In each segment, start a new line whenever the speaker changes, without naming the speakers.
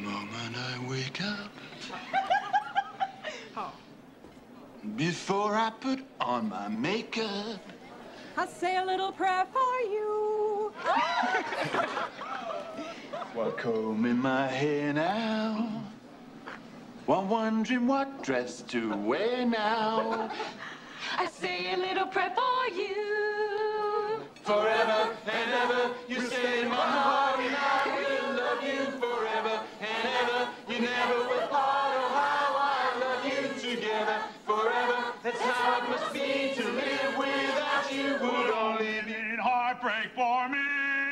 moment I wake up,
Oh.
before I put on my makeup,
I say a little prayer for you.
while combing my hair now, while wondering what dress to wear now.
I say a little prayer for you.
Forever and ever, you stay in my heart, and I will love you forever and ever. You never will part. Oh, how I love you together forever. That's how it must be to live without you. Would only be heartbreak for me.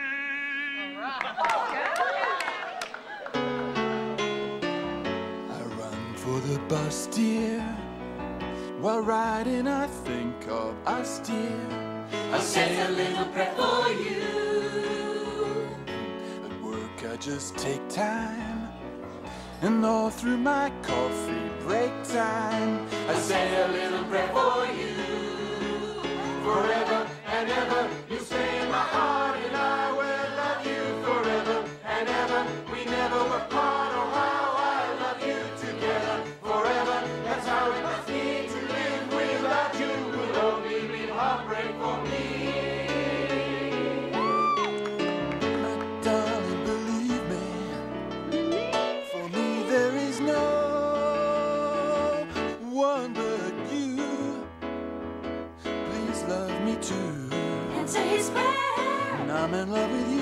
I run for the bus, dear. While riding, I think of us, dear. I say a little prayer for you. At work, I just take time, and all through my coffee break time, I say a little prayer for you. Forever and ever, you stay in my heart, and I will love you forever and ever. We never were part. Oh, how I love you together forever. That's how it must be to live without you. Would only be heartbreak for me. My darling, believe me, for me there is no one but you. Please love me too,
And say his prayer.
and I'm in love with you.